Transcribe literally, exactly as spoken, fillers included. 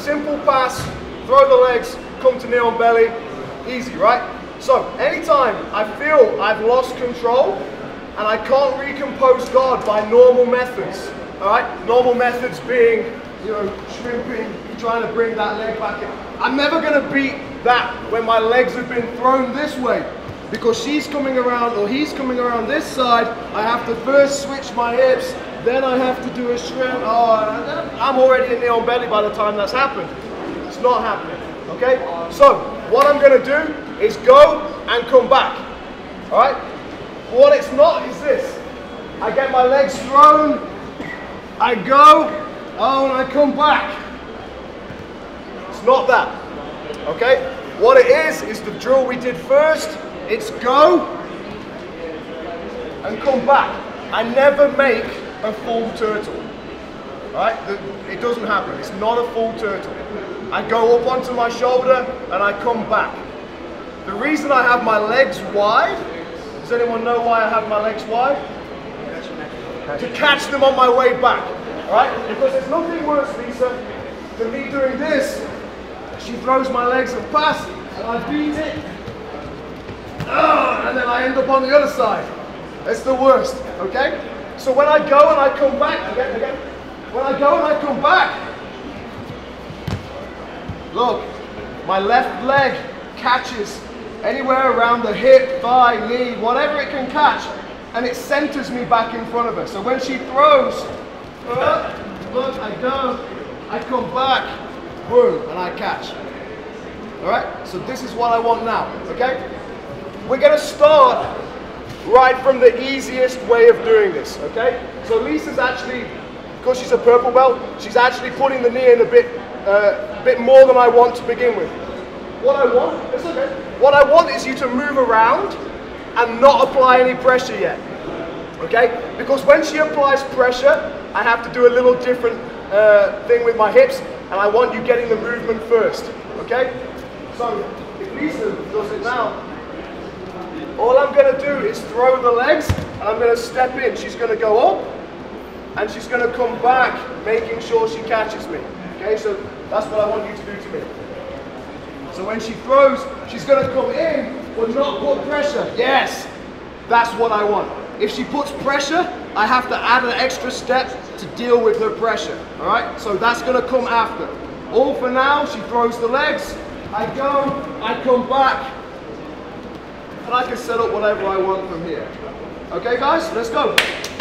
simple pass, throw the legs, come to knee on belly, easy, right? So anytime I feel I've lost control and I can't recompose guard by normal methods, all right? Normal methods being, you know, shrimping, trying to bring that leg back in. I'm never gonna beat that when my legs have been thrown this way, because she's coming around or he's coming around this side. I have to first switch my hips, then I have to do a shrimp. Oh, I'm already in knee on belly by the time that's happened. It's not happening, okay? So what I'm gonna do is go and come back, all right? What it's not is this. I get my legs thrown, I go, oh, and I come back. It's not that, okay? What it is, is the drill we did first. It's go and come back. I never make a full turtle, right? It doesn't happen. It's not a full turtle. I go up onto my shoulder and I come back. The reason I have my legs wide, does anyone know why I have my legs wide? To catch them on my way back, right? Because there's nothing worse, Lisa, than me doing this. She throws my legs and pass, and I beat it. Oh, and then I end up on the other side. That's the worst, okay? So when I go and I come back, again, again, when I go and I come back, look, my left leg catches anywhere around the hip, thigh, knee, whatever it can catch, and it centers me back in front of her. So when she throws, uh, look, I go, I come back, boom, and I catch. All right, so this is what I want now, okay? We're gonna start right from the easiest way of doing this, okay? So Lisa's actually, because she's a purple belt, she's actually putting the knee in a bit, uh, bit more than I want to begin with. What I want, it's okay. What I want is you to move around and not apply any pressure yet, okay? Because when she applies pressure, I have to do a little different uh, thing with my hips, and I want you getting the movement first, okay? So if Lisa does it now, all I'm going to do is throw the legs, and I'm going to step in. She's going to go up, and she's going to come back, making sure she catches me. Okay, so that's what I want you to do to me. So when she throws, she's going to come in, but not put pressure. Yes, that's what I want. If she puts pressure, I have to add an extra step to deal with her pressure. All right, so that's going to come after. All for now, she throws the legs. I go, I come back. And I can set up whatever I want from here. Okay guys, let's go.